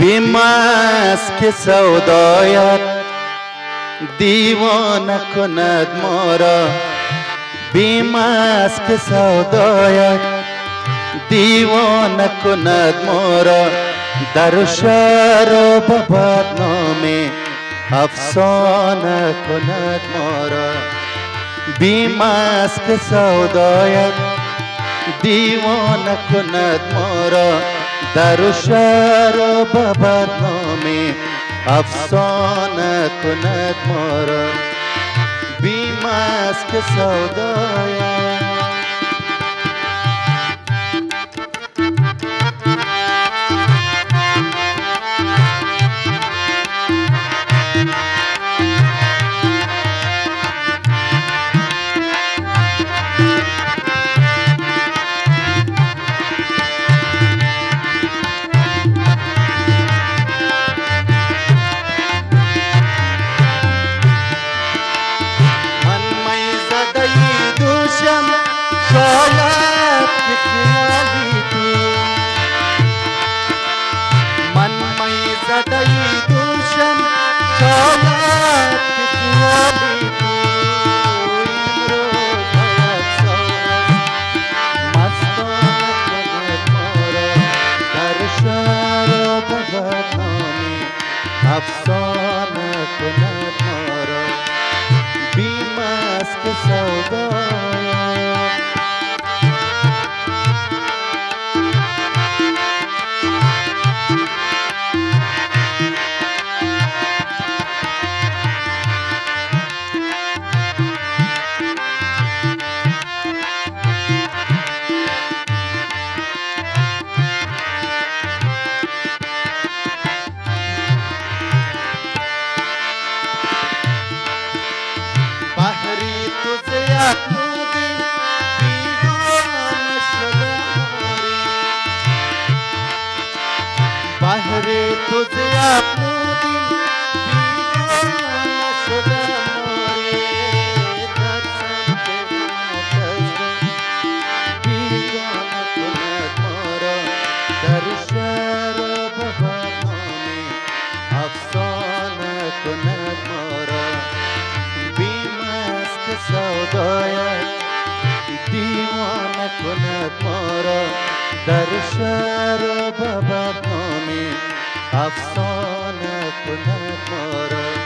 بیمست که سودایت دیوانه کند ما را، بیمست که سودایت دیوانه کند ما را، در شهر و به بدنامی افسانه کند ما را. بیمست که سودایت دیوانه کند ما را، در شهر و به بدنامی افسانه کند ما را. بیمست که سودایت شاید که خیالی تو، من می زده دوشم شاید که خیالی تو. امروز باید سوار مستانه کند ما را، در شهر و به بدنامی افسانه کند ما را. بیمست که سودایت بهر तुझे अपने दिल दीवाना शुदा मोरे, दर्शन के दीवाना कुनत मोरा, दर शहर व बदनामी अफसाना कुनत मोरा. بیمست که سودایت دیوانه کند ما را، در شهر و به بدنامی افسانه کند ما را.